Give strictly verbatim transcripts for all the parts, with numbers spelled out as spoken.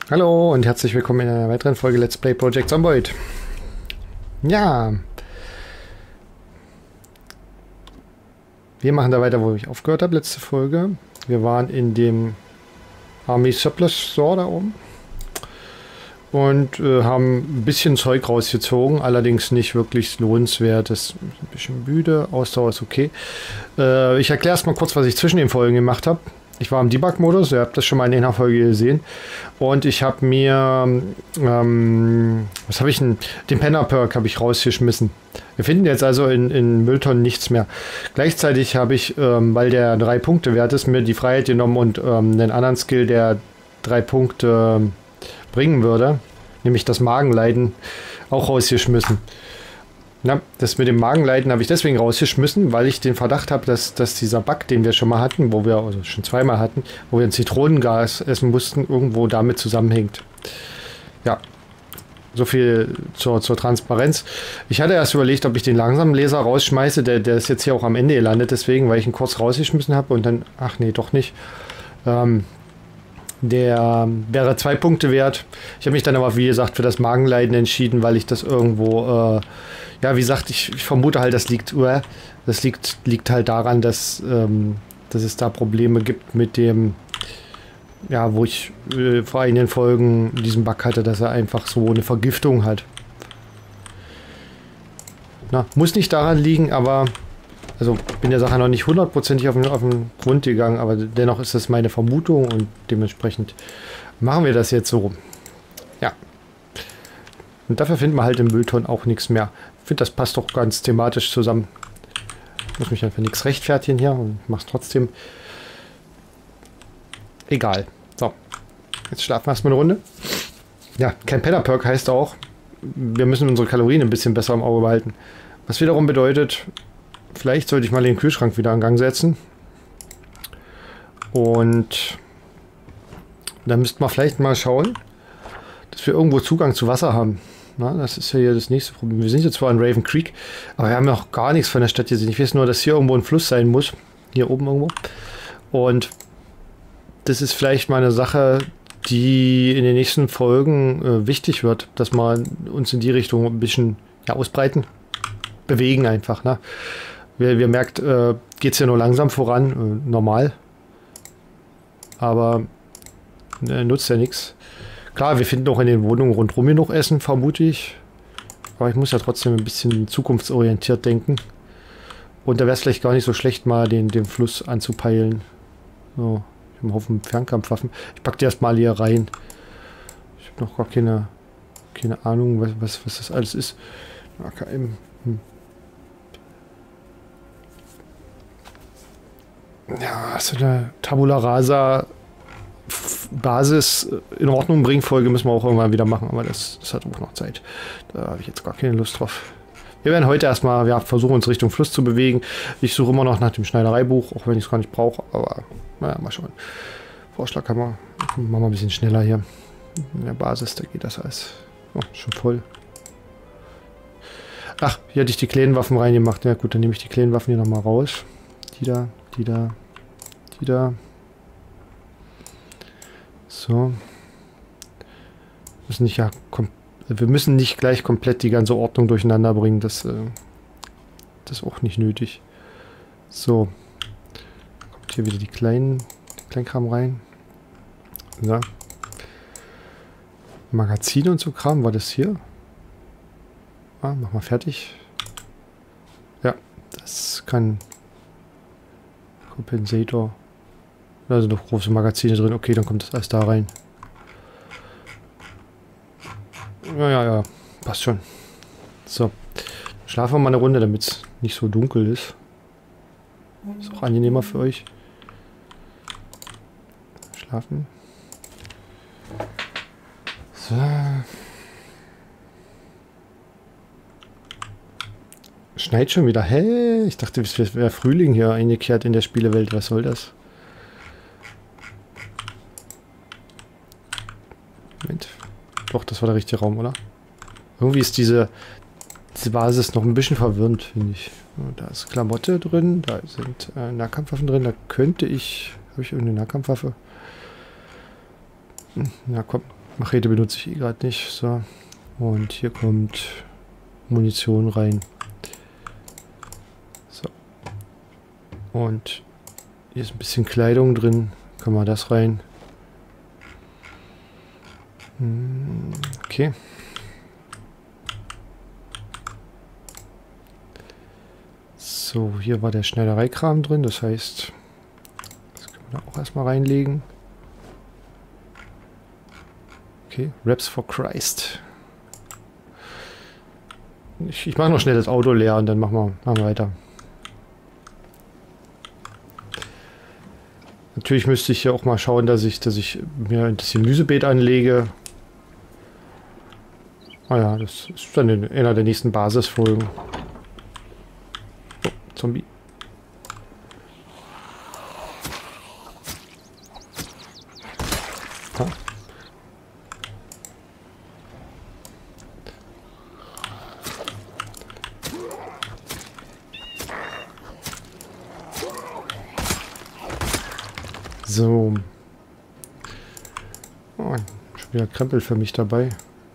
Hallo und herzlich willkommen in einer weiteren Folge Let's Play Project Zomboid. Ja. Wir machen da weiter, wo ich aufgehört habe, letzte Folge. Wir waren in dem Army Surplus Store da oben. Und äh, haben ein bisschen Zeug rausgezogen, allerdings nicht wirklich lohnenswert. Das ist ein bisschen müde, Ausdauer ist okay. Äh, ich erkläre erst mal kurz, was ich zwischen den Folgen gemacht habe. Ich war im Debug-Modus, ihr habt das schon mal in einer Folge gesehen. Und ich habe mir, ähm, was habe ich denn? Den Penner-Perk habe ich rausgeschmissen. Wir finden jetzt also in, in Mülltonnen nichts mehr. Gleichzeitig habe ich, ähm, weil der drei Punkte wert ist, mir die Freiheit genommen und ähm, einen anderen Skill, der drei Punkte bringen würde, nämlich das Magenleiden, auch rausgeschmissen. Na, das mit dem Magenleiden habe ich deswegen rausgeschmissen, weil ich den Verdacht habe, dass, dass dieser Bug, den wir schon mal hatten, wo wir also schon zweimal hatten, wo wir ein Zitronengas essen mussten, irgendwo damit zusammenhängt. Ja, so viel zur, zur Transparenz. Ich hatte erst überlegt, ob ich den langsamen Laser rausschmeiße, der, der ist jetzt hier auch am Ende gelandet, deswegen, weil ich ihn kurz rausgeschmissen habe und dann, ach nee, doch nicht. Ähm, Der wäre zwei Punkte wert. Ich habe mich dann aber, wie gesagt, für das Magenleiden entschieden, weil ich das irgendwo, äh, ja, wie gesagt, ich, ich vermute halt, das liegt, uh, das liegt, liegt halt daran, dass, ähm, dass es da Probleme gibt mit dem, ja, wo ich äh, vor einigen Folgen diesen Bug hatte, dass er einfach so eine Vergiftung hat. Na, muss nicht daran liegen, aber also bin der Sache noch nicht hundertprozentig auf den, auf den Grund gegangen, aber dennoch ist das meine Vermutung und dementsprechend machen wir das jetzt so. Ja. Und dafür finden wir halt im Müllton auch nichts mehr. Ich finde, das passt doch ganz thematisch zusammen. Ich muss mich einfach nichts rechtfertigen hier und mach's trotzdem. Egal. So. Jetzt schlafen wir erstmal eine Runde. Ja, kein Penner-Perk heißt auch, wir müssen unsere Kalorien ein bisschen besser im Auge behalten. Was wiederum bedeutet, vielleicht sollte ich mal den Kühlschrank wieder in Gang setzen. Und dann müssten wir vielleicht mal schauen, dass wir irgendwo Zugang zu Wasser haben. Na, das ist ja hier das nächste Problem. Wir sind jetzt zwar in Raven Creek, aber wir haben noch gar nichts von der Stadt gesehen. Ich weiß nur, dass hier irgendwo ein Fluss sein muss. Hier oben irgendwo. Und das ist vielleicht mal eine Sache, die in den nächsten Folgen äh, wichtig wird, dass wir uns in die Richtung ein bisschen ja, ausbreiten. Bewegen einfach. Ne? Wie ihr merkt, äh, geht es ja nur langsam voran, äh, normal. Aber äh, nutzt ja nichts. Klar, wir finden auch in den Wohnungen rundherum genug Essen, vermute ich. Aber ich muss ja trotzdem ein bisschen zukunftsorientiert denken. Und da wäre es vielleicht gar nicht so schlecht, mal den, den Fluss anzupeilen. So, ich habe einen Haufen Fernkampfwaffen. Ich packe die erstmal hier rein. Ich habe noch gar keine, keine Ahnung, was, was, was das alles ist. A K M. Hm. Ja, so eine Tabula Rasa Basis in Ordnung bringen Folge müssen wir auch irgendwann wieder machen, aber das, das hat auch noch Zeit. Da habe ich jetzt gar keine Lust drauf. Wir werden heute erstmal ja, versuchen, uns Richtung Fluss zu bewegen. Ich suche immer noch nach dem Schneidereibuch, auch wenn ich es gar nicht brauche, aber naja, mal schauen. Vorschlag haben wir. Machen wir ein bisschen schneller hier. In der Basis, da geht das alles. Oh, schon voll. Ach, hier hatte ich die kleinen Waffen reingemacht. Ja gut, dann nehme ich die kleinen Waffen hier nochmal raus. Die da, die da, die da. So. Müssen nicht ja wir müssen nicht gleich komplett die ganze Ordnung durcheinander bringen. Das, äh, das ist auch nicht nötig. So. Kommt hier wieder die kleinen die Kleinkram rein. So. Magazine und so Kram. War das hier? Ah, mach mal fertig. Ja, das kann Kompensator. Da sind noch große Magazine drin. Okay, dann kommt das alles da rein. Ja, ja, ja. Passt schon. So. Schlafen wir mal eine Runde, damit es nicht so dunkel ist. Ist auch angenehmer für euch. Schlafen. So. Schneit schon wieder. Hä? Ich dachte, es wäre Frühling hier eingekehrt in der Spielewelt. Was soll das? Moment. Doch, das war der richtige Raum, oder? Irgendwie ist diese, diese Basis noch ein bisschen verwirrend, finde ich. Da ist Klamotte drin, da sind äh, Nahkampfwaffen drin. Da könnte ich... Habe ich irgendeine Nahkampfwaffe? Hm, na komm, Machete benutze ich eh gerade nicht. So. Und hier kommt Munition rein. So. Und hier ist ein bisschen Kleidung drin. Kann man das rein. Okay. So, hier war der Schneidereikram drin. Das heißt, das können wir da auch erstmal reinlegen. Okay, Raps for Christ. Ich, ich mache noch schnell das Auto leer und dann machen wir, machen wir weiter. Natürlich müsste ich ja auch mal schauen, dass ich, dass ich mir ein bisschen Gemüsebeet anlege. Ah ja, das ist dann in einer der nächsten Basisfolgen. Oh, Zombie. Ha. So. Oh, schon wieder Krempel für mich dabei.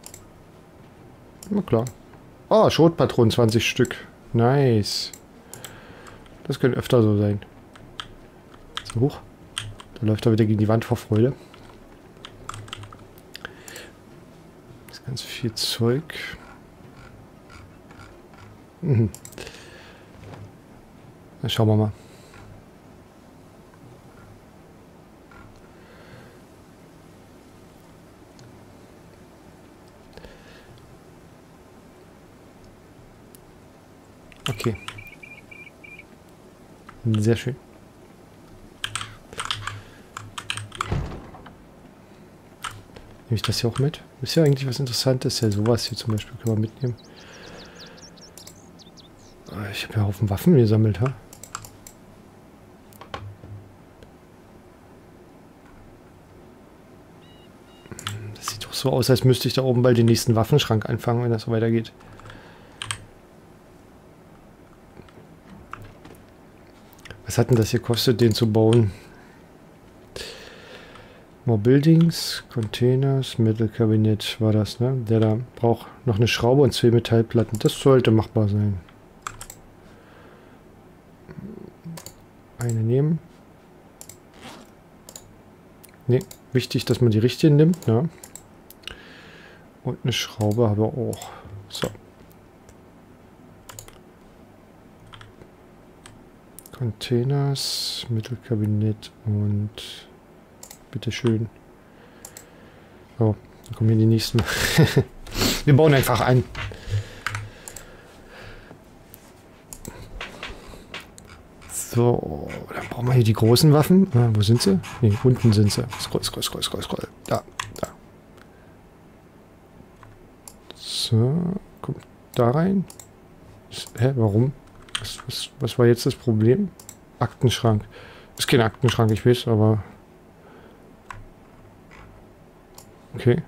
Na klar. Oh, Schrotpatronen zwanzig Stück. Nice. Das könnte öfter so sein. So hoch. Da läuft er wieder gegen die Wand vor Freude. Das ist ganz viel Zeug. Mhm. Dann schauen wir mal. Okay. Sehr schön. Nehme ich das hier auch mit? Ist ja eigentlich was Interessantes. Ja, sowas hier zum Beispiel können wir mitnehmen. Ich habe ja einen Haufen Waffen gesammelt, ha? Das sieht doch so aus, als müsste ich da oben bald den nächsten Waffenschrank anfangen, wenn das so weitergeht. Was hat denn das hier gekostet, den zu bauen? More Buildings, Containers, Metal-Kabinett war das, ne? Der da braucht noch eine Schraube und zwei Metallplatten. Das sollte machbar sein. Eine nehmen. Ne, wichtig, dass man die richtigen nimmt, ne? Und eine Schraube habe ich auch. So. Containers, Mittelkabinett und bitteschön. So, dann kommen hier die nächsten. Wir bauen einfach ein. So, dann brauchen wir hier die großen Waffen. Ah, wo sind sie? Ne, unten sind sie. Scroll, scroll, scroll, scroll, scroll. Da, da. So, kommt da rein. Hä, warum? Was, was, was war jetzt das Problem? Aktenschrank. Ist kein Aktenschrank, ich weiß, aber... Okay.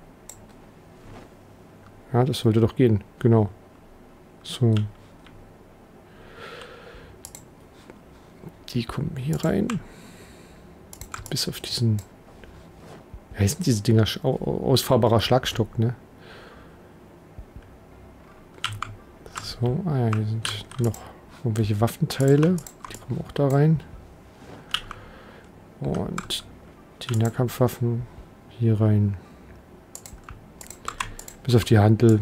Ja, das sollte doch gehen. Genau. So. Die kommen hier rein. Bis auf diesen... Wie heißen diese Dinger? Ausfahrbarer Schlagstock, ne? So, ah ja, hier sind noch irgendwelche Waffenteile. Die kommen auch da rein. Und die Nahkampfwaffen hier rein. Bis auf die Hantel.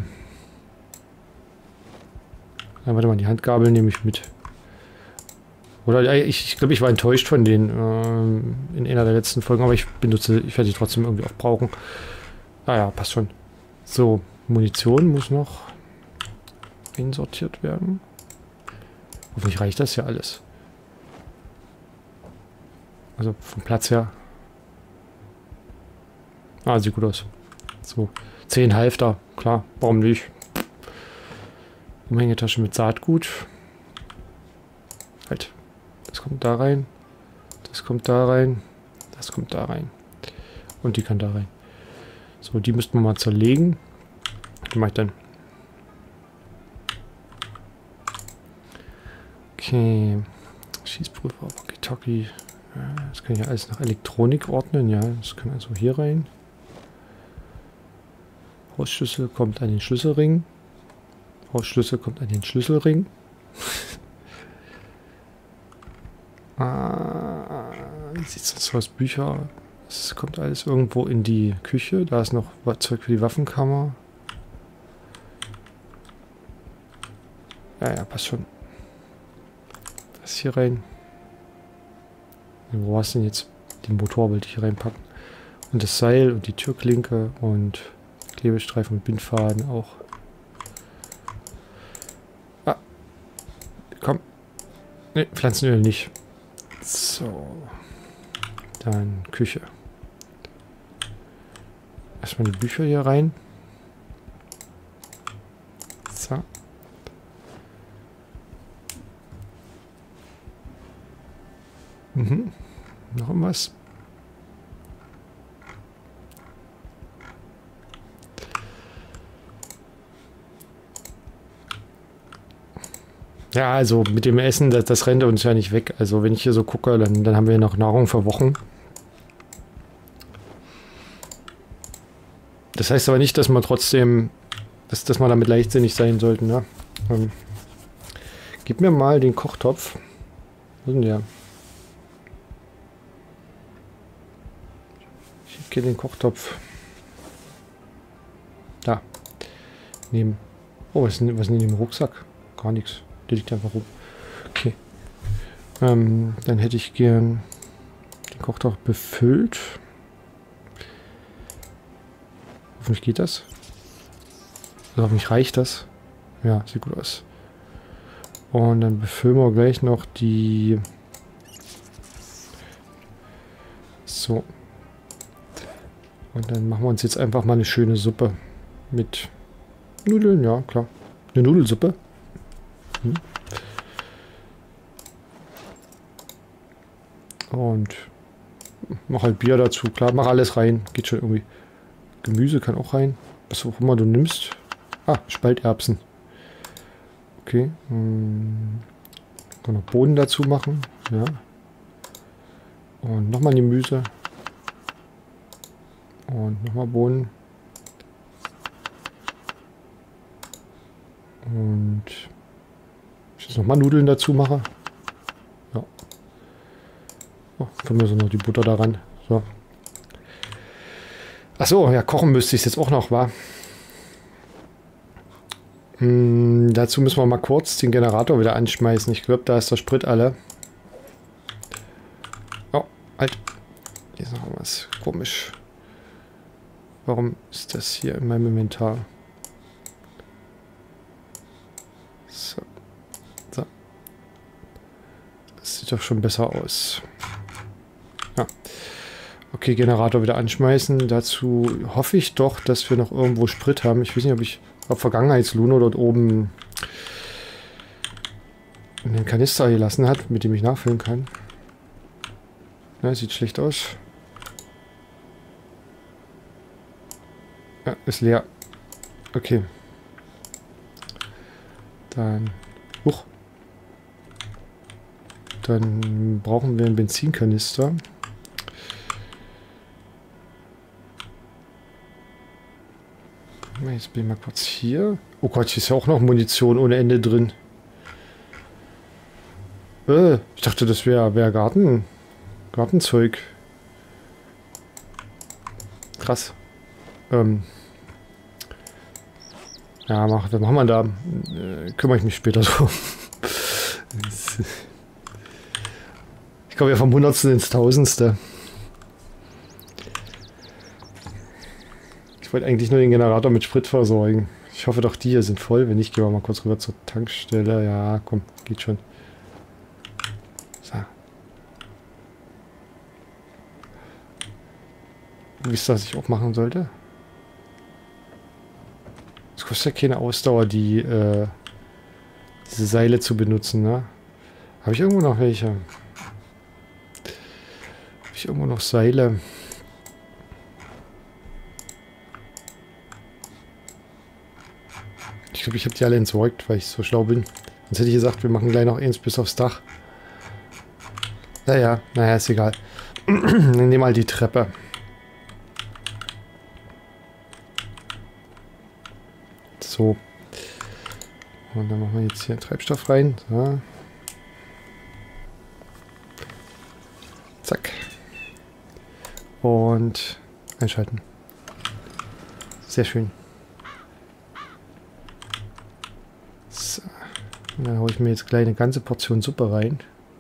Ja, warte mal, die Handgabel nehme ich mit. Oder ich, ich glaube, ich war enttäuscht von denen ähm, in einer der letzten Folgen, aber ich benutze, ich werde die trotzdem irgendwie auch brauchen. Ah ja, passt schon. So, Munition muss noch einsortiert werden. Hoffentlich reicht das ja alles. Also vom Platz her. Ah, sieht gut aus. So, zehn Halfter, klar, warum nicht? Umhängetasche mit Saatgut. Halt. Das kommt da rein. Das kommt da rein. Das kommt da rein. Und die kann da rein. So, die müssten wir mal zerlegen. Was mache ich dann? Okay. Schießprüfer, Walkie-Talkie. Ja, das kann ich ja alles nach Elektronik ordnen. Ja, das kann also hier rein. Hausschlüssel kommt an den Schlüsselring. Hausschlüssel kommt an den Schlüsselring. ah, wie sieht es sonst aus? Bücher. Das kommt alles irgendwo in die Küche. Da ist noch Zeug für die Waffenkammer. Ja, ja, passt schon. Das hier rein. Wo hast du denn jetzt? Den Motor wollte ich hier reinpacken. Und das Seil und die Türklinke und Klebestreifen und Bindfaden auch. Ah. Komm. Ne, Pflanzenöl nicht. So. Dann Küche. Erstmal die Bücher hier rein. So. Mhm. Noch irgendwas? Ja, also mit dem Essen, das, das rennt uns ja nicht weg. Also wenn ich hier so gucke, dann, dann haben wir noch Nahrung für Wochen. Das heißt aber nicht, dass man trotzdem, dass, dass man damit leichtsinnig sein sollten. Ne? Ähm, gib mir mal den Kochtopf. Wo ist denn der? Ich gehe den Kochtopf. Da. Nehmen. Oh, was ist denn, was ist denn in dem Rucksack? Gar nichts. Der liegt einfach rum. Okay. Ähm, dann hätte ich gern den Kochtopf befüllt. Hoffentlich geht das. Also hoffentlich reicht das. Ja, sieht gut aus. Und dann befüllen wir gleich noch die... So. Und dann machen wir uns jetzt einfach mal eine schöne Suppe. Mit Nudeln, ja, klar. Eine Nudelsuppe. Hm. Und mach halt Bier dazu, klar, mach alles rein. Geht schon irgendwie. Gemüse kann auch rein. Was auch immer du nimmst. Ah, Spalterbsen. Okay. Hm. Kann noch Bohnen dazu machen. Ja. Und nochmal Gemüse. Und nochmal Bohnen. Und ich jetzt nochmal Nudeln dazu mache. Ja. Oh, kommen wir so noch die Butter daran. So. Achso, ja, kochen müsste ich jetzt auch noch, wa? Hm, dazu müssen wir mal kurz den Generator wieder anschmeißen. Ich glaube, da ist der Sprit alle. Oh, halt. Hier ist noch was komisch. Warum ist das hier in meinem Inventar? So. So. Das sieht doch schon besser aus. Ja. Okay, Generator wieder anschmeißen. Dazu hoffe ich doch, dass wir noch irgendwo Sprit haben. Ich weiß nicht, ob ich auf Vergangenheitsluno dort oben einen Kanister gelassen hat, mit dem ich nachfüllen kann. Ja, sieht schlecht aus. Ja, ist leer. Okay. Dann... Huch. Dann brauchen wir einen Benzinkanister. Jetzt bin ich mal kurz hier. Oh Gott, hier ist ja auch noch Munition ohne Ende drin. Äh, ich dachte, das wäre wär Garten. Gartenzeug. Krass. Ähm. Ja, mach, was machen wir da? Äh, kümmere ich mich später so. Ich komme ja vom Hundertsten ins Tausendste. Ich wollte eigentlich nur den Generator mit Sprit versorgen. Ich hoffe doch, die hier sind voll. Wenn nicht, gehen wir mal kurz rüber zur Tankstelle. Ja, komm, geht schon. So. Wisst ihr, was ich auch machen sollte? Es kostet ja keine Ausdauer, die äh, diese Seile zu benutzen, ne? Habe ich irgendwo noch welche? Habe ich irgendwo noch Seile? Ich glaube, ich habe die alle entsorgt, weil ich so schlau bin. Sonst hätte ich gesagt, wir machen gleich noch eins bis aufs Dach. Naja, naja, ist egal. Dann nehmen wir mal die Treppe. So. Und dann machen wir jetzt hier Treibstoff rein. So. Zack. Und einschalten. Sehr schön. So. Und dann haue ich mir jetzt gleich eine ganze Portion Suppe rein.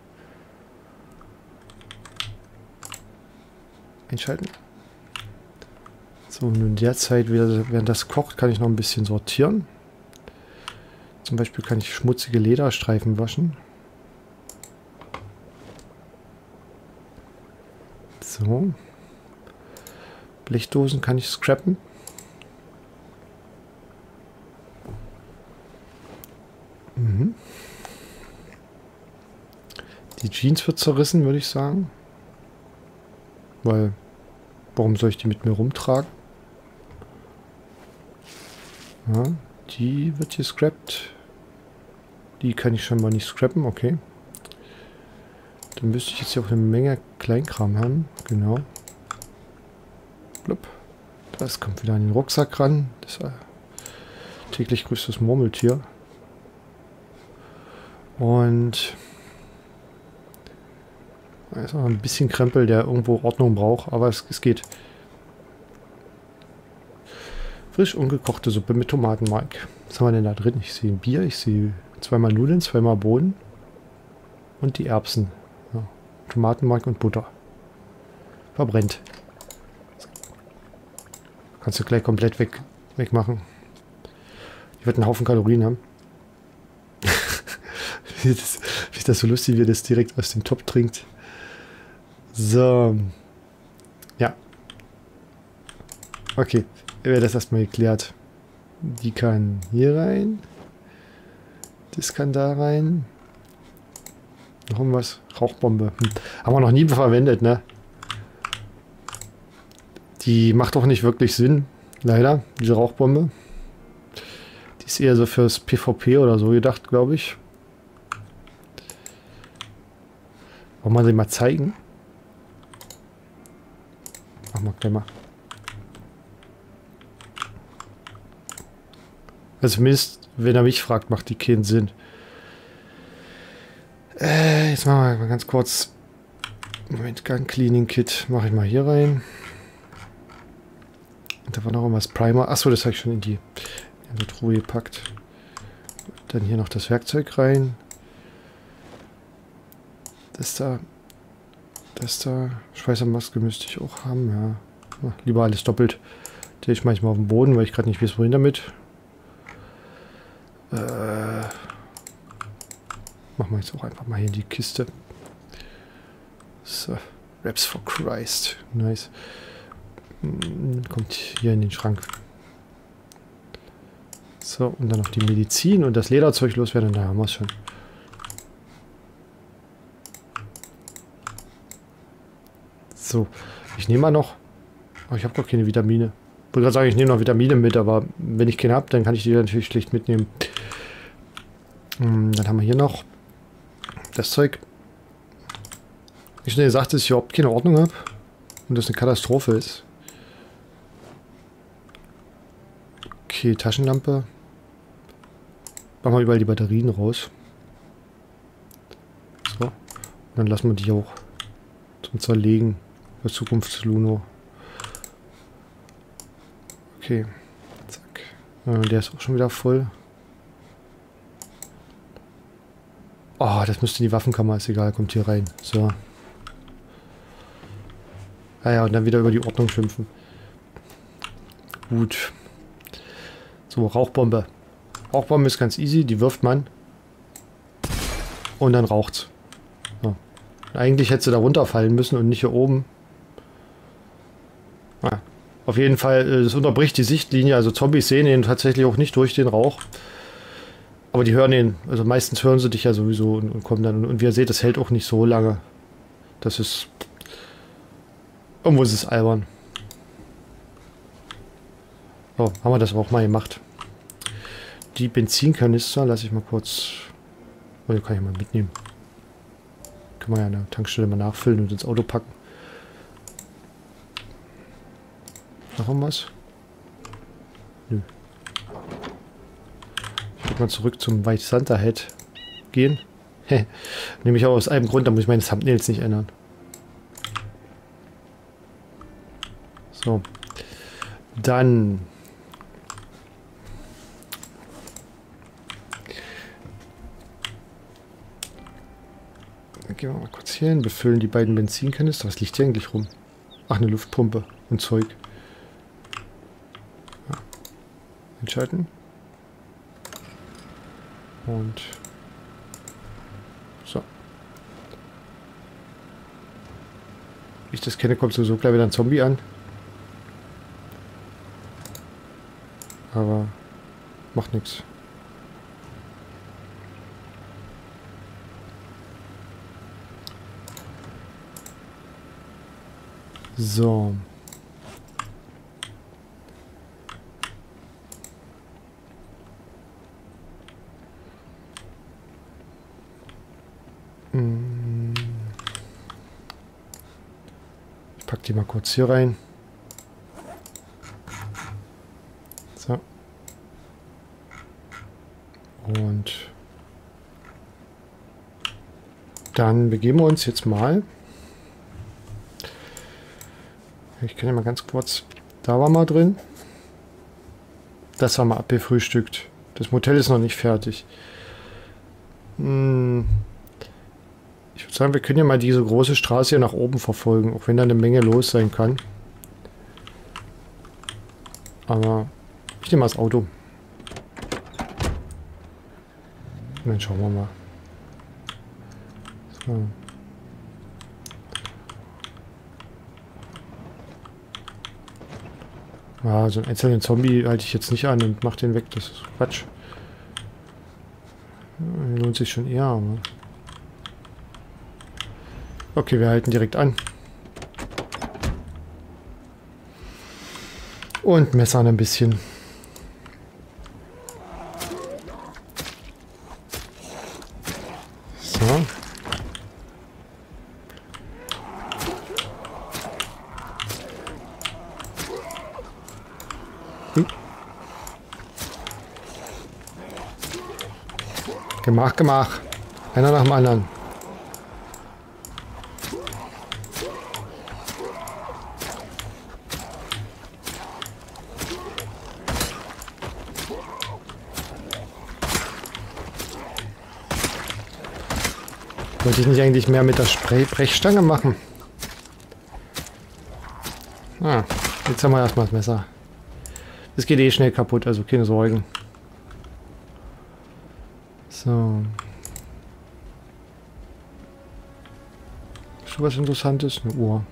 Einschalten. So, und in der Zeit, während das kocht, kann ich noch ein bisschen sortieren. Zum Beispiel kann ich schmutzige Lederstreifen waschen. So. Blechdosen kann ich scrappen. Mhm. Die Jeans wird zerrissen, würde ich sagen. Weil, warum soll ich die mit mir rumtragen? Ja, die wird hier scrappt. Die kann ich scheinbar nicht scrappen, okay. Dann müsste ich jetzt hier auch eine Menge Kleinkram haben. Genau. Blub. Das kommt wieder an den Rucksack ran. Das war täglich grüßtes Murmeltier. Und da ist noch ein bisschen Krempel, der irgendwo Ordnung braucht, aber es, es geht. Frisch ungekochte Suppe mit Tomatenmark. Was haben wir denn da drin? Ich sehe Bier, ich sehe zweimal Nudeln, zweimal Bohnen und die Erbsen. Ja. Tomatenmark und Butter. Verbrennt. Kannst du gleich komplett weg, wegmachen. Die wird einen Haufen Kalorien haben. Wie das, wie das so lustig, wie das direkt aus dem Topf trinkt. So. Ja. Okay. Wäre das erstmal geklärt. Die kann hier rein. Das kann da rein. Noch irgendwas? Rauchbombe. Hm. Haben wir noch nie verwendet, ne? Die macht auch nicht wirklich Sinn. Leider, diese Rauchbombe. Die ist eher so fürs PvP oder so gedacht, glaube ich. Wollen wir sie mal zeigen? Machen wir gleich mal. Also zumindest, wenn er mich fragt, macht die keinen Sinn. Äh, jetzt machen wir mal ganz kurz. Moment, Gun Cleaning Kit mache ich mal hier rein. Und da war noch irgendwas Primer. Achso, das habe ich schon in die, in die Truhe gepackt. Dann hier noch das Werkzeug rein. Das da. Das da. Schweißermaske müsste ich auch haben, ja. Na, lieber alles doppelt. Die ich manchmal auf dem Boden, weil ich gerade nicht weiß, wohin damit. Äh, machen wir jetzt auch einfach mal hier in die Kiste. So, Raps for Christ. Nice. Kommt hier in den Schrank. So, und dann noch die Medizin und das Lederzeug loswerden. Und da haben wir es schon. So, ich nehme mal noch. Oh, ich habe gar keine Vitamine. Ich wollte gerade sagen, ich nehme noch Vitamine mit, aber wenn ich keine habe, dann kann ich die natürlich schlecht mitnehmen. Dann haben wir hier noch das Zeug. Ich habe gesagt, dass ich überhaupt keine Ordnung habe und das eine Katastrophe ist. Okay, Taschenlampe. Machen wir überall die Batterien raus. So. Und dann lassen wir die auch zum Zerlegen für Zukunfts-Luno. Okay. Zack. Äh, der ist auch schon wieder voll. Oh, das müsste in die Waffenkammer, ist egal, kommt hier rein. So. Ah ja, und dann wieder über die Ordnung schimpfen. Gut. So, Rauchbombe. Rauchbombe ist ganz easy, die wirft man. Und dann raucht's. So. Eigentlich hätte sie da runterfallen müssen und nicht hier oben. Ah. Auf jeden Fall, das unterbricht die Sichtlinie, also Zombies sehen ihn tatsächlich auch nicht durch den Rauch. Aber die hören ihn, also meistens hören sie dich ja sowieso und, und kommen dann. Und wie ihr seht, das hält auch nicht so lange. Das ist... Irgendwo ist es albern. So, haben wir das auch mal gemacht. Die Benzinkanister lasse ich mal kurz... Oh, die kann ich mal mitnehmen. Können wir ja an der Tankstelle mal nachfüllen und ins Auto packen. Noch irgendwas? Nö. mal zurück zum White Santa Head gehen. Nämlich auch aus einem Grund, da muss ich meine Thumbnails nicht ändern. So. Dann. Dann gehen wir mal kurz hier hin, befüllen die beiden Benzinkanister. Was liegt hier eigentlich rum? Ach, eine Luftpumpe und Zeug. Ja. Entscheiden. Und so. Wie ich das kenne, kommt sowieso gleich wieder ein Zombie an. Aber macht nichts. So. Ich pack die mal kurz hier rein. So. Und dann begeben wir uns jetzt mal. Ich kann ja mal ganz kurz. Da war mal drin. Das haben wir abgefrühstückt. Das Motel ist noch nicht fertig. Hm. Ich würde sagen, wir können ja mal diese große Straße hier nach oben verfolgen, auch wenn da eine Menge los sein kann. Aber ich nehme mal das Auto. Und dann schauen wir mal. So. Ja, so einen einzelnen Zombie halte ich jetzt nicht an und mach den weg. Das ist Quatsch. Lohnt sich schon eher, aber... Okay, wir halten direkt an. Und messern ein bisschen. So. Hm. Gemach, gemach. Einer nach dem anderen. Wollte ich nicht eigentlich mehr mit der Spray Brechstange machen? Ah, jetzt haben wir erstmal das Messer. Das geht eh schnell kaputt, also keine Sorgen. So. Schon was Interessantes? Eine Uhr.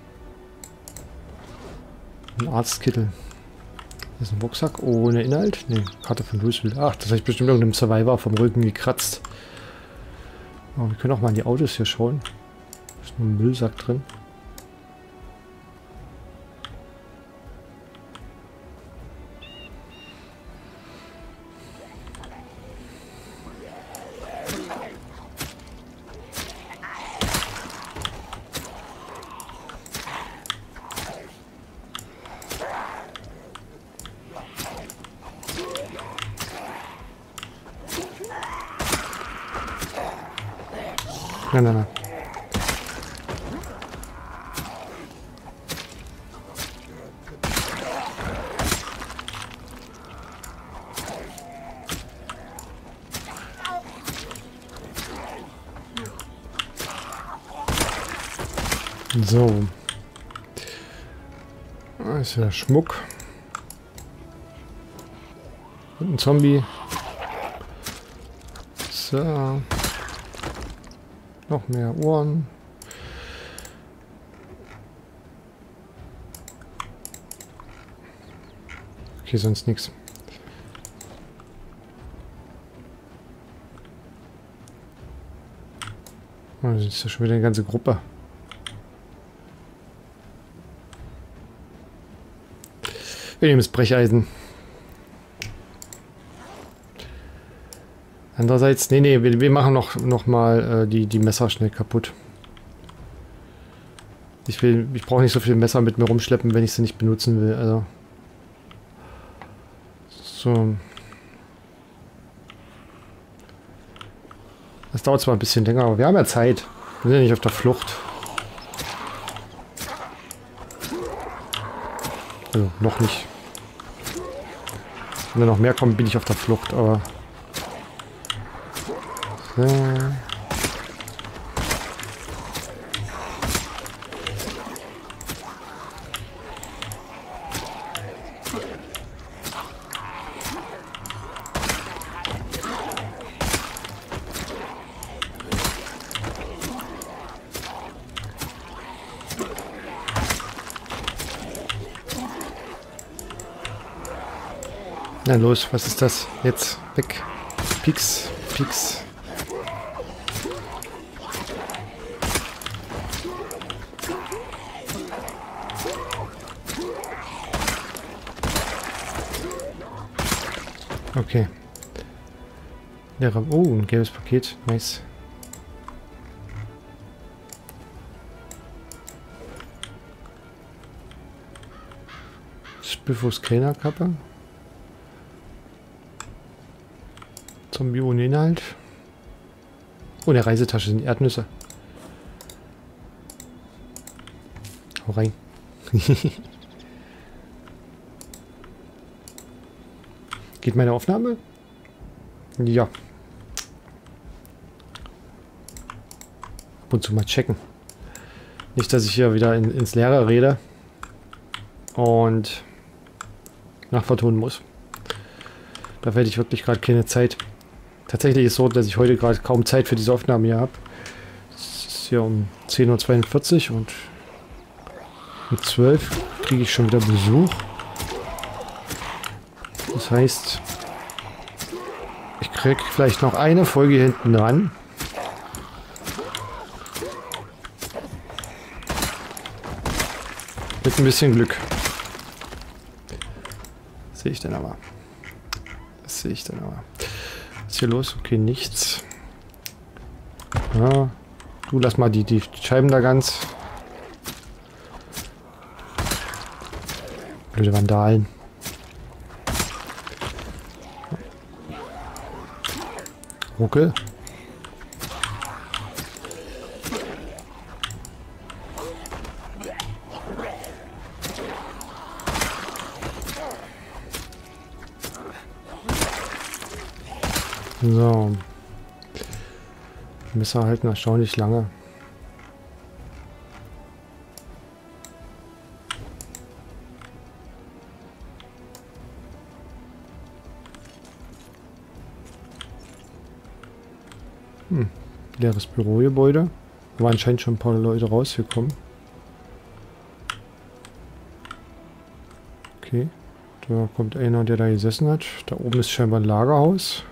Ein Arztkittel. Das ist ein Rucksack ohne Inhalt. Ne, Karte von Louisville. Ach, das habe ich bestimmt irgendeinem Survivor vom Rücken gekratzt. Oh, wir können auch mal in die Autos hier schauen. Da ist nur ein Müllsack drin. Nein, nein, nein. So. Das ist ja Schmuck. Und ein Zombie. So. Noch mehr Ohren. Okay, sonst nichts. Oh, das ist ja schon wieder eine ganze Gruppe. Wir nehmen das Brecheisen. Andererseits, nee, nee, wir, wir machen noch, noch mal äh, die, die Messer schnell kaputt. Ich will, ich brauche nicht so viele Messer mit mir rumschleppen, wenn ich sie nicht benutzen will. Also. So. Das dauert zwar ein bisschen länger, aber wir haben ja Zeit. Wir sind ja nicht auf der Flucht. Also, noch nicht. Wenn da noch mehr kommen, bin ich auf der Flucht, aber... So. Na los, was ist das? Jetzt weg. Pieks, Pieks. Okay. Leerer. Oh, ein gelbes Paket. Nice. Spiffos Kellnerkappe. Zombie ohne Inhalt. Oh, in der Reisetasche sind Erdnüsse. Hau rein. Geht meine Aufnahme? Ja. Ab und zu mal checken. Nicht, dass ich hier wieder in, ins Leere rede und nachvertonen muss. Da werde ich wirklich gerade keine Zeit. Tatsächlich ist es so, dass ich heute gerade kaum Zeit für diese Aufnahme hier habe. Es ist hier um zehn Uhr zweiundvierzig und um zwölf kriege ich schon wieder Besuch. Das heißt, ich kriege vielleicht noch eine Folge hinten dran. Mit ein bisschen Glück. Sehe ich dann aber. Das sehe ich dann aber. Was ist hier los? Okay, nichts. Ja, du lass mal die, die Scheiben da ganz. Blöde Vandalen. Ruckel. So. Messer halten erstaunlich lange. Hm. Leeres Bürogebäude. Da waren anscheinend schon ein paar Leute rausgekommen. Okay. Da kommt einer, der da gesessen hat. Da oben ist scheinbar ein Lagerhaus.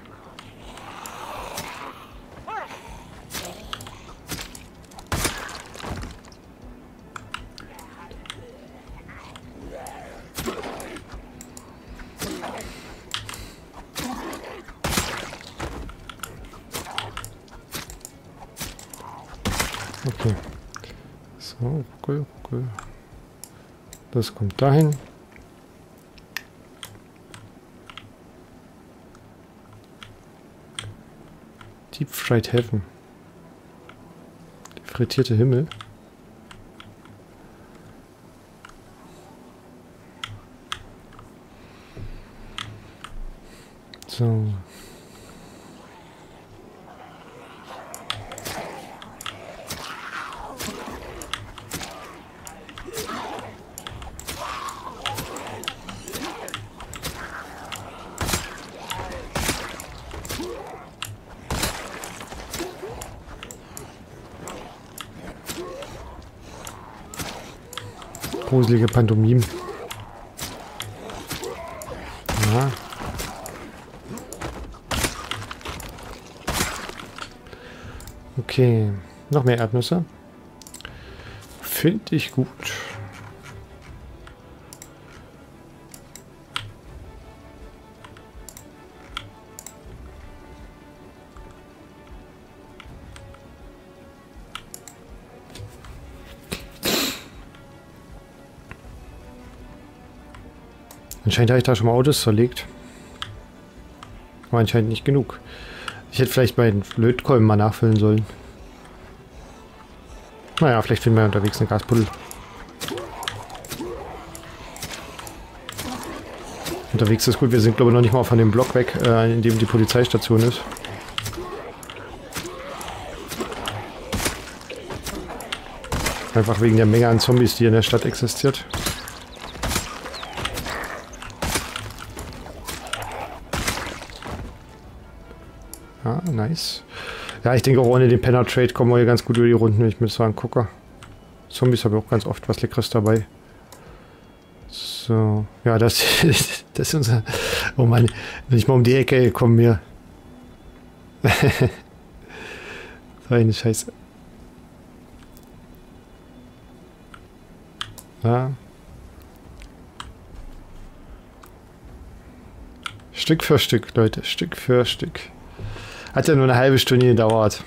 Okay. So, Ruckel, Ruckel. Das kommt dahin. Deep Fried Heaven. Der frittierte Himmel. So. Gruselige Pantomime. Ja. Okay. Noch mehr Erdnüsse. Finde ich gut. Anscheinend habe ich da schon mal Autos zerlegt. Aber anscheinend nicht genug. Ich hätte vielleicht meinen Lötkolben mal nachfüllen sollen. Naja, vielleicht finden wir unterwegs eine Gaspuddel. Unterwegs ist gut, wir sind glaube ich noch nicht mal von dem Block weg, äh, in dem die Polizeistation ist. Einfach wegen der Menge an Zombies, die in der Stadt existiert. Ah, nice. Ja, ich denke auch ohne den Penner Trade kommen wir hier ganz gut über die Runden, wenn ich mir das so angucke. Zombies habe ich auch ganz oft was Leckeres dabei. So, ja, das, das ist unser... Oh Mann, wenn ich mal um die Ecke komme hier. So eine Scheiße. Ja. Stück für Stück, Leute, Stück für Stück. Hat ja nur eine halbe Stunde gedauert.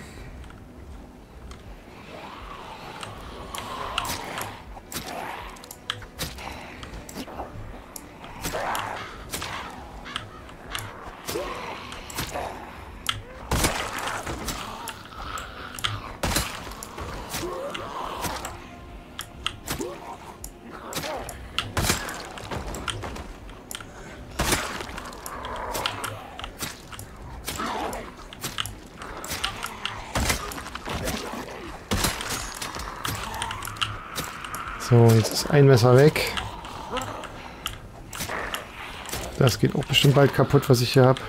So, jetzt ist ein Messer weg. Das geht auch bestimmt bald kaputt, was ich hier habe.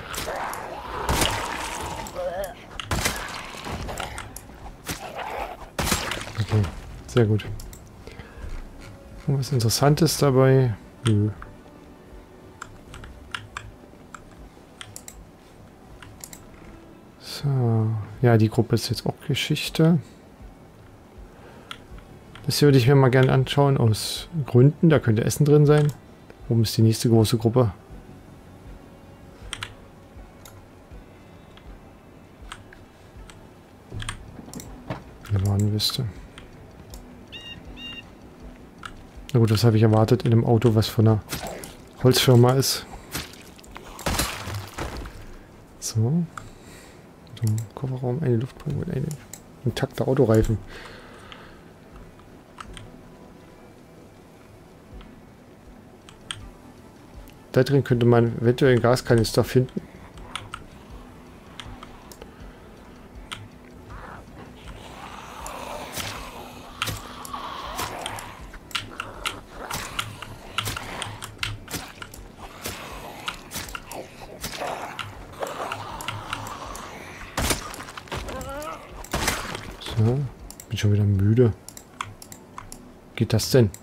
Okay, sehr gut. Und was Interessantes dabei? Nö. So, ja, die Gruppe ist jetzt auch Geschichte. Das hier würde ich mir mal gerne anschauen, aus Gründen. Da könnte Essen drin sein. Oben ist die nächste große Gruppe. Eine Warnweste. Na gut, das habe ich erwartet in einem Auto, was von einer Holzfirma ist. So. Im Kofferraum eine Luftpumpe und eine intakte Autoreifen. Da drin könnte man eventuell einen Gaskanister finden. So, bin schon wieder müde. Geht das denn?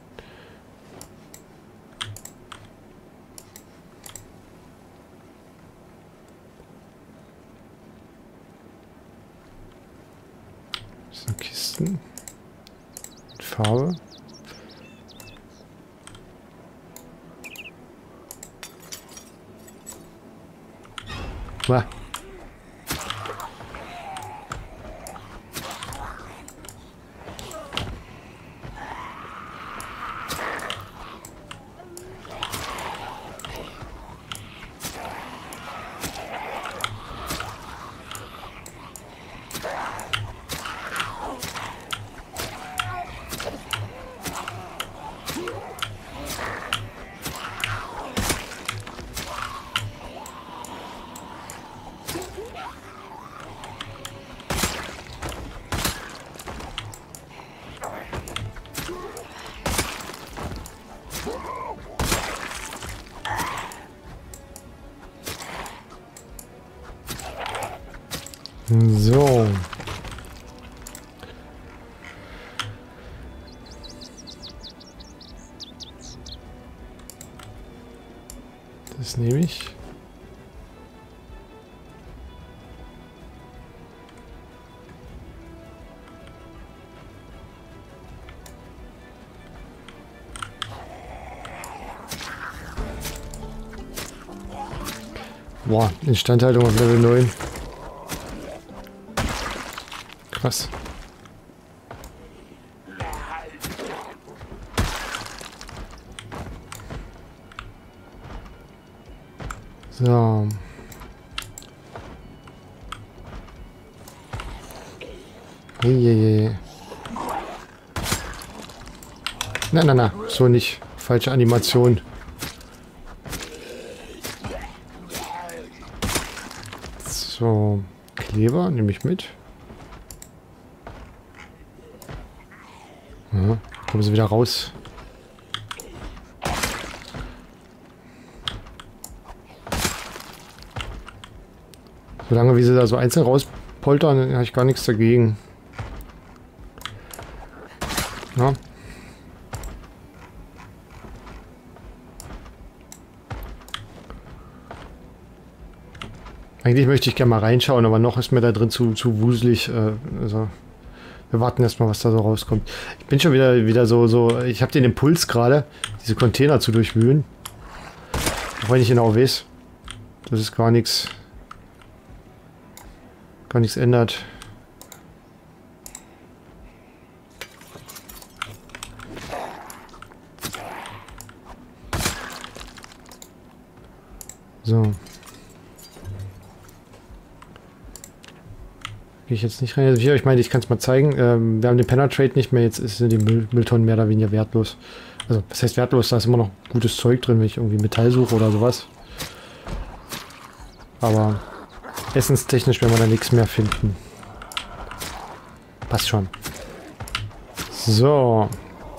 Kisten. Farbe. Wow. So. Das nehme ich. Boah, Instandhaltung auf Level neun. Krass. So. Hehehe. Na, na, na, so nicht. Falsche Animation. So, Kleber nehme ich mit. Ja, kommen sie wieder raus. Solange wie sie da so einzeln rauspoltern, habe ich gar nichts dagegen. Ja. Eigentlich möchte ich gerne mal reinschauen, aber noch ist mir da drin zu, zu wuselig. Äh, also wir warten erstmal, was da so rauskommt. Ich bin schon wieder wieder so, so ich habe den Impuls gerade, diese Container zu durchwühlen. Auch wenn ich genau weiß, dass es gar nichts gar nichts ändert. So. Gehe ich jetzt nicht rein. Also ich meine, ich kann es mal zeigen. Ähm, wir haben den Penetrate nicht mehr. Jetzt sind die Müll Mülltonnen mehr oder weniger wertlos. Also, das heißt wertlos, da ist immer noch gutes Zeug drin, wenn ich irgendwie Metall suche oder sowas. Aber essenstechnisch werden wir da nichts mehr finden. Passt schon. So.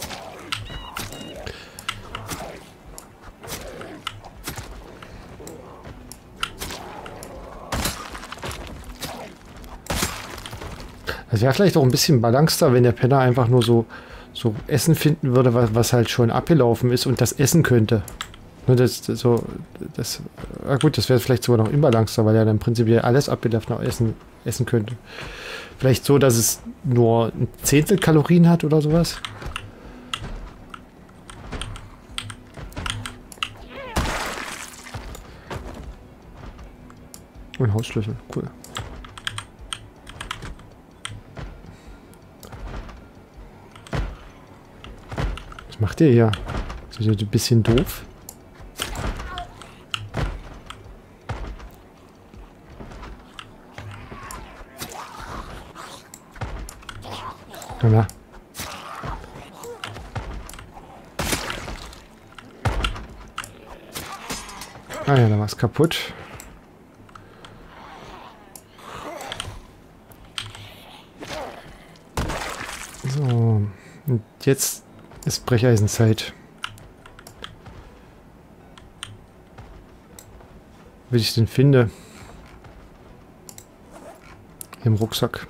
Es wäre vielleicht auch ein bisschen balanceder, wenn der Penner einfach nur so, so Essen finden würde, was, was halt schon abgelaufen ist und das essen könnte. Nur das, das so, das, ah gut, das wäre vielleicht sogar noch imbalanceder, weil er dann prinzipiell alles abgelaufen noch essen, essen könnte. Vielleicht so, dass es nur ein Zehntel Kalorien hat oder sowas. Und ein Hausschlüssel, cool. Was macht ihr hier? Ist das ein bisschen doof? Na. Ah ja, da war es kaputt. So, und jetzt ist Brecheisenzeit. Wie ich den finde. Im Rucksack.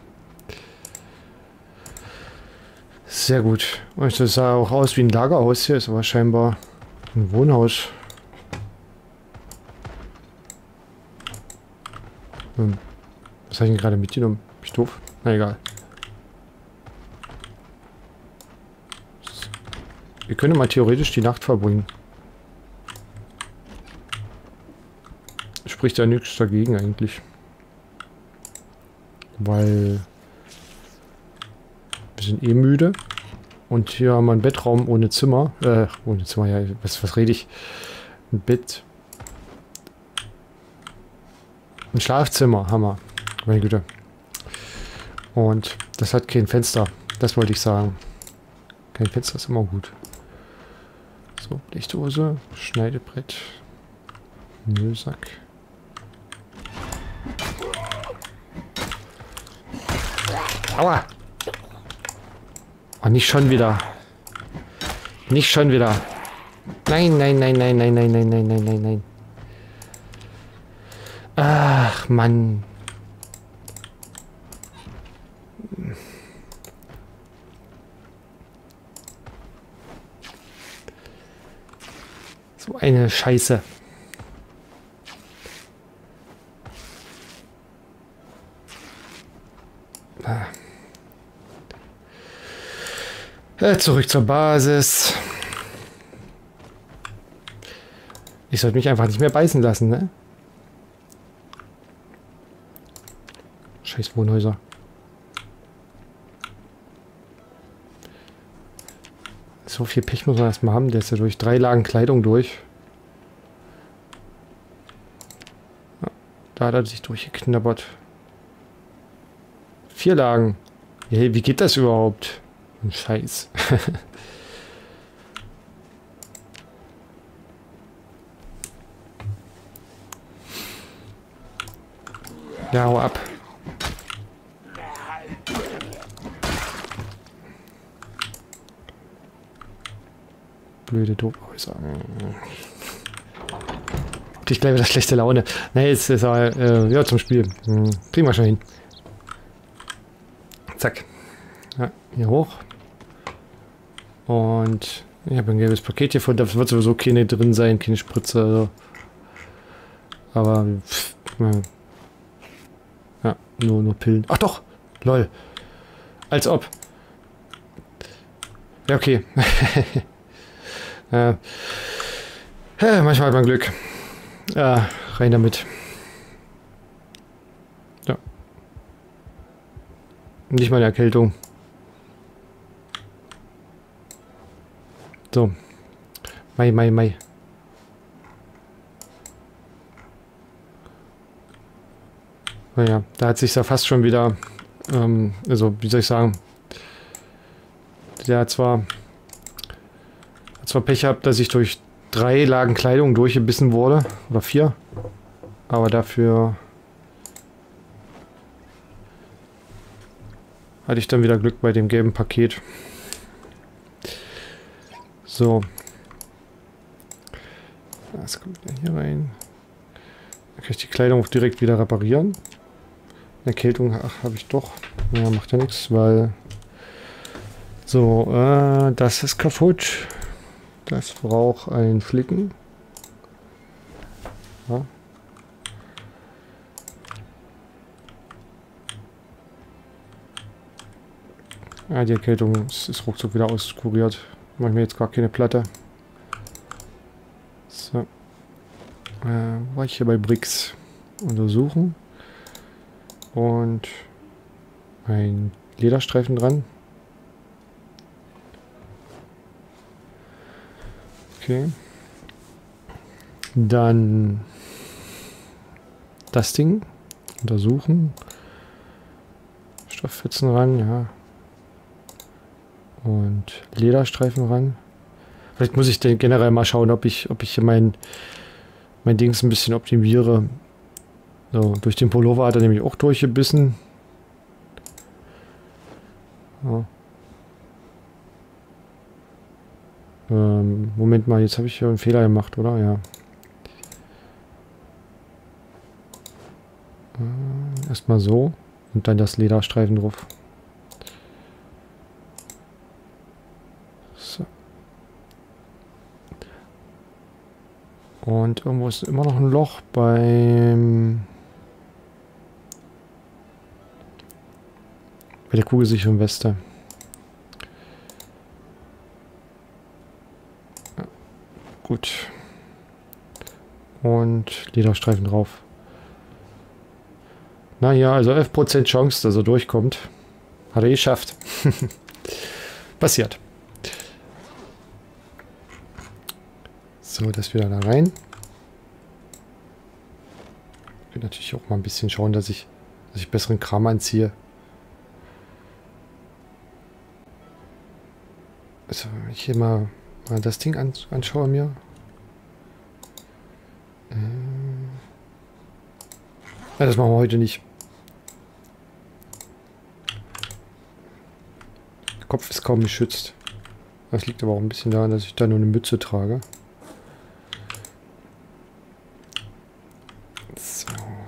Sehr gut. Und das sah auch aus wie ein Lagerhaus hier, ist aber scheinbar ein Wohnhaus. Hm. Was habe ich denn gerade mitgenommen? Bin ich doof? Na egal. Wir können mal theoretisch die Nacht verbringen. Spricht ja nichts dagegen eigentlich. Weil wir sind eh müde. Und hier haben wir einen Bettraum ohne Zimmer. Äh, ohne Zimmer, ja, was, was rede ich? Ein Bett. Ein Schlafzimmer haben wir. Meine Güte. Und das hat kein Fenster. Das wollte ich sagen. Kein Fenster ist immer gut. So, Blechdose, Schneidebrett, Müllsack. Aua! Oh, nicht schon wieder. Nicht schon wieder. Nein, nein, nein, nein, nein, nein, nein, nein, nein, nein, nein. Ach, Mann. So eine Scheiße. Ah. Ja, zurück zur Basis. Ich sollte mich einfach nicht mehr beißen lassen, ne? Scheiß Wohnhäuser. So viel Pech muss man erstmal haben. Der ist ja durch drei Lagen Kleidung durch. Ja, da hat er sich durchgeknabbert. Vier Lagen. Hey, wie geht das überhaupt? Ein Scheiß. Ja, hau ab. Blöde Dophäuser. Ich gleich wieder schlechte Laune. Ne, jetzt ist er, äh, ja, zum Spiel. Hm, kriegen wir schon hin. Zack. Ja, hier hoch. Und ich habe ein gelbes Paket hier von, da wird sowieso keine drin sein, keine Spritze. Also. Aber, pff, ja, nur, nur Pillen. Ach doch! Lol. Als ob. Ja, okay. Ja. Ja, manchmal hat man Glück. Ja, rein damit. Ja. Nicht mal eine Erkältung. So. Mai, Mai, Mai. Naja, da hat sich ja fast schon wieder, ähm, also wie soll ich sagen, der hat zwar, hat zwar Pech gehabt, dass ich durch drei Lagen Kleidung durchgebissen wurde, oder vier, aber dafür hatte ich dann wieder Glück bei dem gelben Paket. So. Das kommt wieder hier rein. Dann kann ich die Kleidung auch direkt wieder reparieren. Erkältung habe ich doch. Ja, macht ja nichts, weil... So, äh, das ist kaputt. Das braucht ein Flicken. Ja. Ah, die Erkältung ist, ist ruckzuck wieder auskuriert. Mach ich mir jetzt gar keine Platte. So. Äh, war ich hier bei Brix untersuchen. Und ein Lederstreifen dran. Okay. Dann das Ding untersuchen. Stofffetzen ran, ja. Und Lederstreifen ran. Vielleicht muss ich denn generell mal schauen, ob ich, ob ich hier mein, mein Dings ein bisschen optimiere. So, durch den Pullover hat er nämlich auch durchgebissen. Ja. Ähm, Moment mal, jetzt habe ich hier einen Fehler gemacht, oder? Ja. Äh, erstmal so und dann das Lederstreifen drauf. So. Und irgendwo ist immer noch ein Loch beim... bei der kugelsicheren Weste. Ja, gut. Und Lederstreifen drauf. Naja, also elf Prozent Chance, dass er durchkommt. Hat er geschafft. Passiert. So, das wieder da rein. Ich will natürlich auch mal ein bisschen schauen, dass ich, dass ich besseren Kram anziehe. Also, wenn ich hier mal, mal das Ding an, anschaue mir. Ähm ja, das machen wir heute nicht. Der Kopf ist kaum geschützt. Das liegt aber auch ein bisschen daran, dass ich da nur eine Mütze trage. So.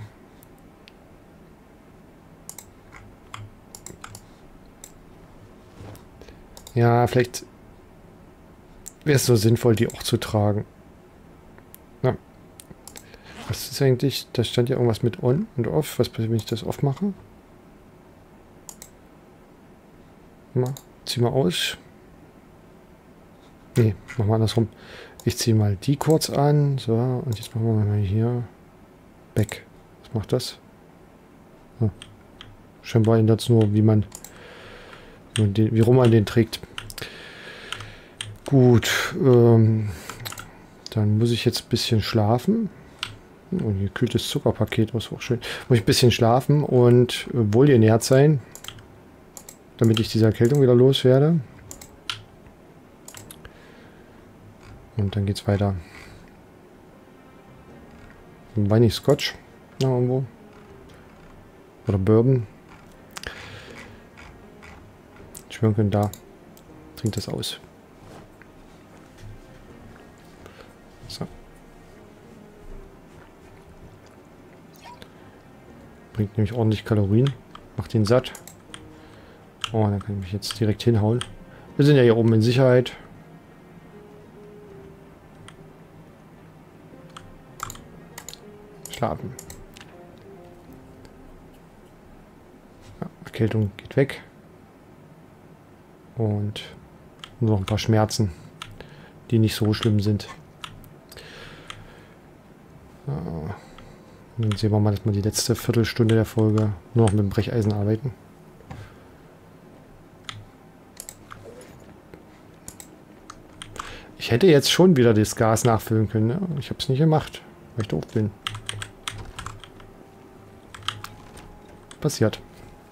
Ja, vielleicht wäre es so sinnvoll, die auch zu tragen. Na, was ist eigentlich? Da stand ja irgendwas mit On und Off. Was passiert, wenn ich das Off mache? Mal, zieh mal aus. Nee, machen wir andersrum. Ich ziehe mal die kurz an. So, und jetzt machen wir mal hier Back. Was macht das? Hm. Scheinbar ändert es nur, wie man, wie rum man den trägt. Gut, ähm, dann muss ich jetzt ein bisschen schlafen. Und hier kühlt das Zuckerpaket aus, auch schön. Muss ich ein bisschen schlafen und wohlgenährt sein. damit ich diese Erkältung wieder loswerde. Und dann geht's weiter. Weinig Scotch. Na, irgendwo. Oder Bourbon. Schwören können da. Trinkt das aus. So. Bringt nämlich ordentlich Kalorien. Macht ihn satt. Oh, dann kann ich mich jetzt direkt hinhauen. Wir sind ja hier oben in Sicherheit. Schlafen. Ja, Erkältung geht weg. Und nur noch ein paar Schmerzen, die nicht so schlimm sind. Ja. Und dann sehen wir mal, dass wir die letzte Viertelstunde der Folge nur noch mit dem Brecheisen arbeiten. Ich hätte jetzt schon wieder das Gas nachfüllen können. Ne? Ich habe es nicht gemacht, weil ich doof bin. Passiert.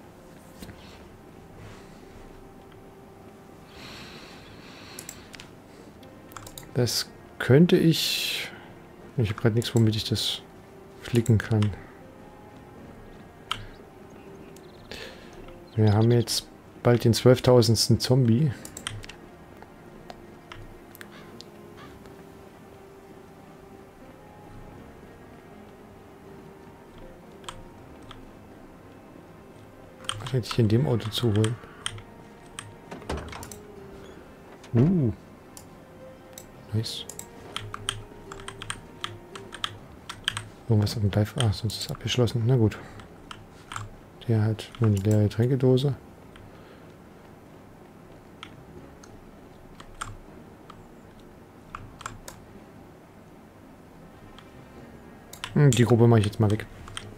Das könnte ich... Ich habe gerade nichts, womit ich das flicken kann. Wir haben jetzt bald den zwölftausendsten Zombie. Was hätte ich in dem Auto zu holen? Uh. Nice. Irgendwas auf dem Dive. Ah, sonst ist es abgeschlossen. Na gut. Der hat nur eine leere Getränkedose. Hm, die Gruppe mache ich jetzt mal weg.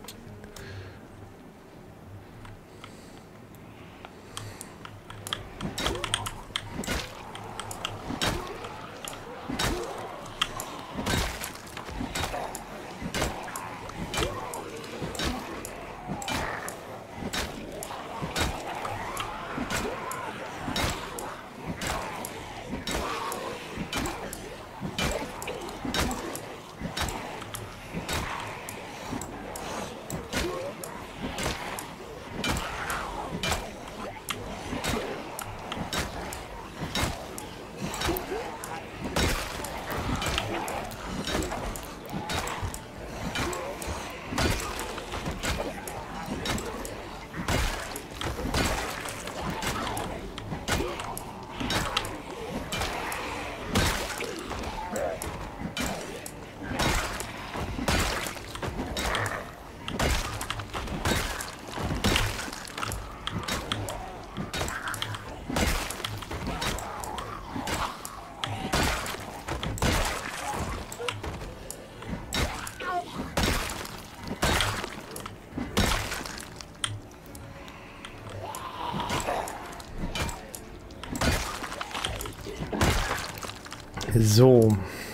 So.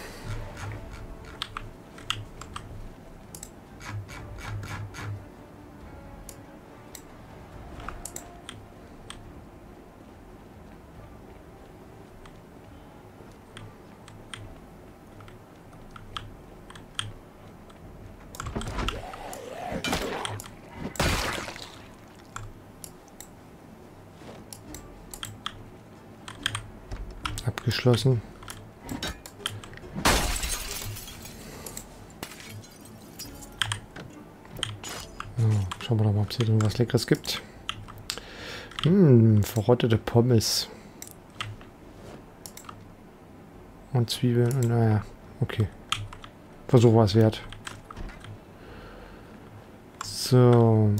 Abgeschlossen. Schauen wir doch mal, ob es hier drin was Leckeres gibt. Hm, verrottete Pommes. Und Zwiebeln und naja, okay. Versuch war es wert. So.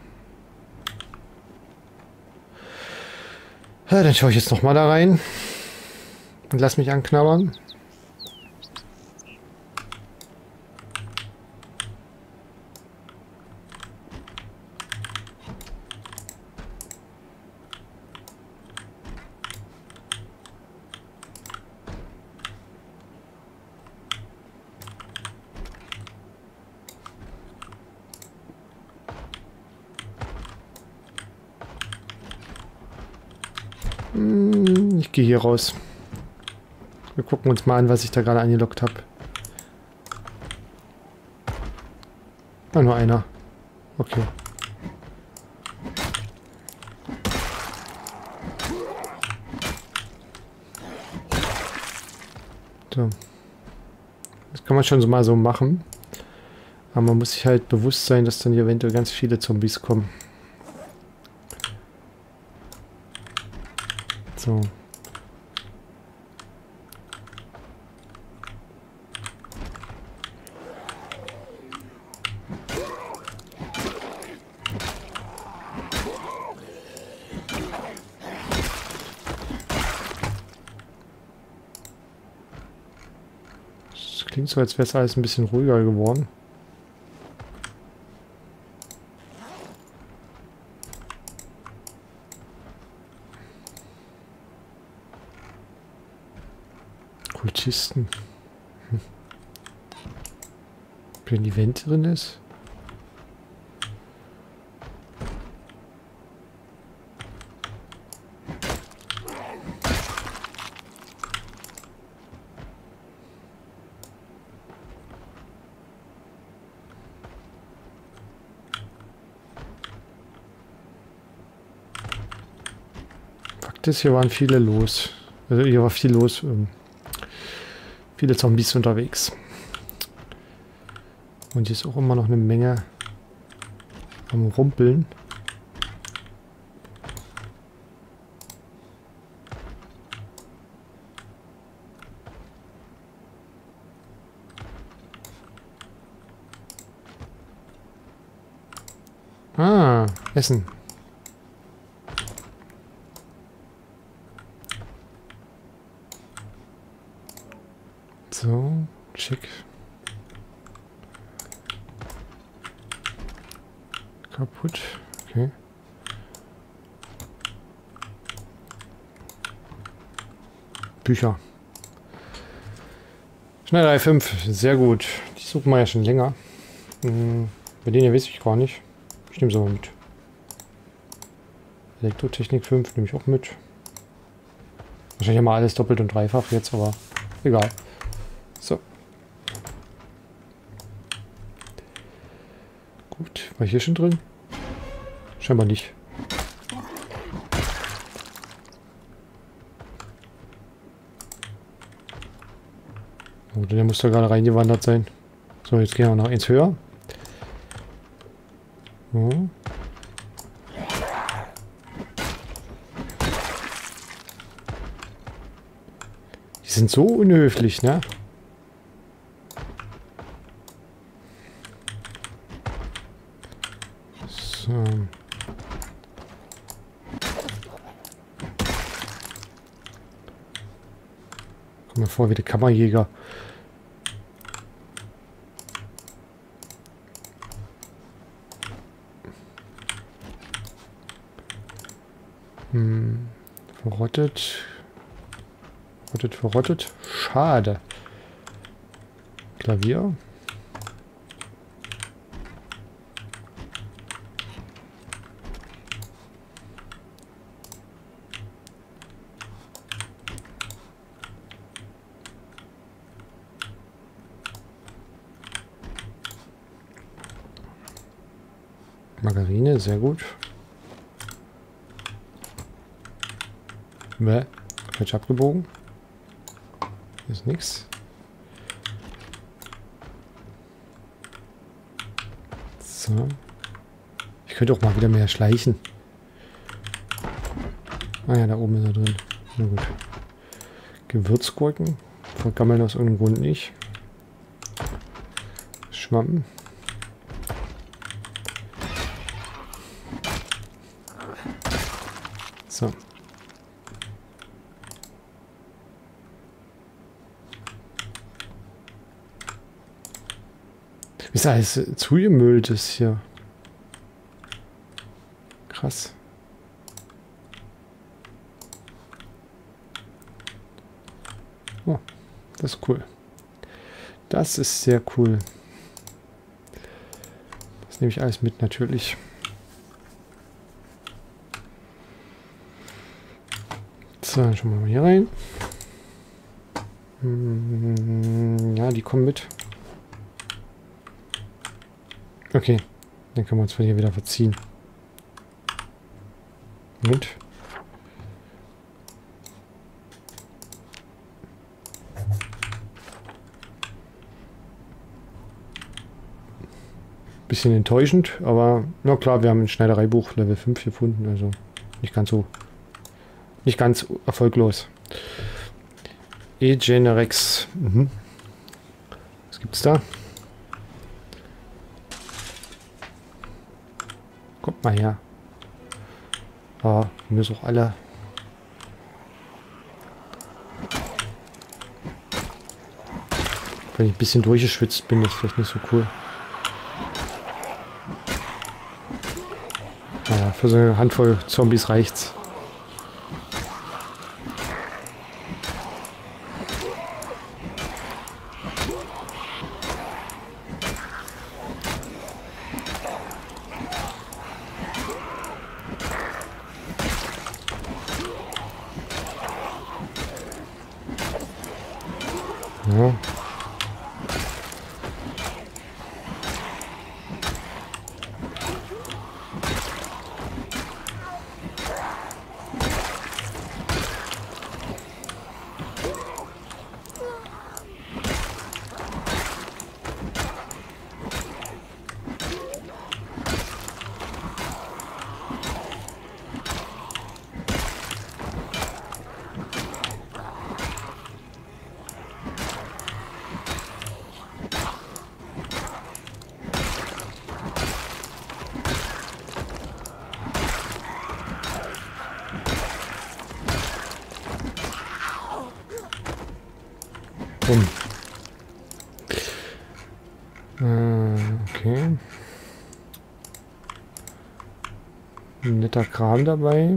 Ja, dann schaue ich jetzt noch mal da rein. Und lass mich anknabbern. Hm, ich gehe hier raus. Wir gucken uns mal an, was ich da gerade angelockt habe. Ah, nur einer. Okay. So. Das kann man schon so mal so machen. Aber man muss sich halt bewusst sein, dass dann hier eventuell ganz viele Zombies kommen. So. Das klingt so, als wäre es alles ein bisschen ruhiger geworden. Kultisten. Hm. Ob hier ein Event drin ist? Fakt ist, hier waren viele los. Also hier war viel los. Ähm, viele Zombies unterwegs. Und hier ist auch immer noch eine Menge am Rumpeln. Ah, Essen. So, schick. Kaputt. Okay. Bücher. Schneiderei fünf. Sehr gut. Die suchen wir ja schon länger. Hm, bei denen hier weiß ich gar nicht. Ich nehme sie mal mit. Elektrotechnik fünf nehme ich auch mit. Wahrscheinlich mal alles doppelt und dreifach jetzt, aber egal. So. Gut. War ich hier schon drin? Scheinbar nicht. Oh, der muss da gerade reingewandert sein. So, jetzt gehen wir noch eins höher. Oh. Die sind so unhöflich, ne? So. Komm mir vor wie der Kammerjäger. Hm. Verrottet. Verrottet, verrottet. Schade. Klavier. Margarine, sehr gut. Bäh, falsch abgebogen. Hier ist nichts. So. Ich könnte auch mal wieder mehr schleichen. Ah ja, da oben ist er drin. Na gut. Gewürzgurken. Vergammeln aus irgendeinem Grund nicht. Schwamm. So. Wie ist alles zugemüllt ist hier. Krass. Oh, das ist cool. Das ist sehr cool. Das nehme ich alles mit, natürlich. So, dann schauen wir mal hier rein. Hm, ja, die kommen mit. Okay, dann können wir uns von hier wieder verziehen. Mit. Bisschen enttäuschend, aber na klar, wir haben ein Schneidereibuch Level fünf gefunden, also nicht ganz so, nicht ganz erfolglos. E-Generex. Mhm. Was gibt's da? Kommt mal her. Ja, wir müssen auch alle. Wenn ich ein bisschen durchgeschwitzt bin, ist vielleicht nicht so cool. Naja, für so eine Handvoll Zombies reicht's. Ja. Rum. Äh, okay. Ein netter Kram dabei.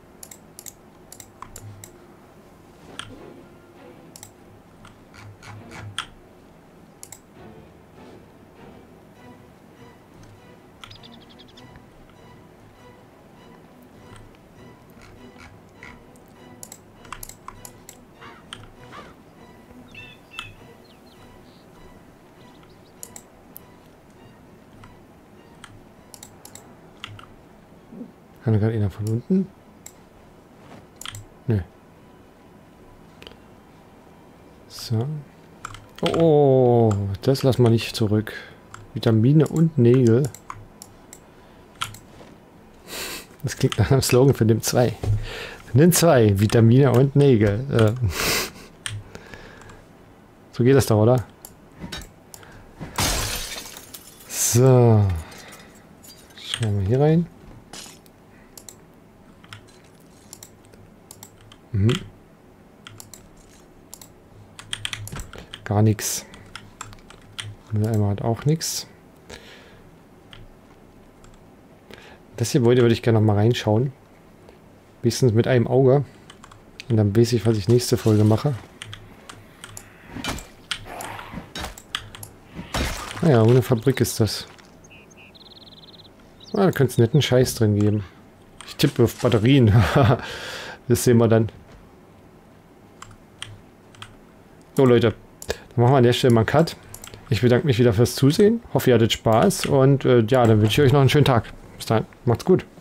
Kann da gerade einer von unten? Nö. So. Oh, das lassen wir nicht zurück. Vitamine und Nägel. Das klingt nach einem Slogan für den zwei. Nimm zwei, Vitamine und Nägel. Äh. So geht das doch, oder? So. Schauen wir hier rein. Mhm. Gar nichts. Einmal hat auch nichts. Das hier wollte würde ich gerne noch mal reinschauen. Wenigstens mit einem Auge. Und dann weiß ich, was ich nächste Folge mache. Naja, ohne Fabrik ist das. Ah, da könnte es netten Scheiß drin geben. Ich tippe auf Batterien. Das sehen wir dann. So Leute, dann machen wir an der Stelle mal einen Cut. Ich bedanke mich wieder fürs Zusehen. Hoffe, ihr hattet Spaß. Und äh, ja, dann wünsche ich euch noch einen schönen Tag. Bis dann. Macht's gut.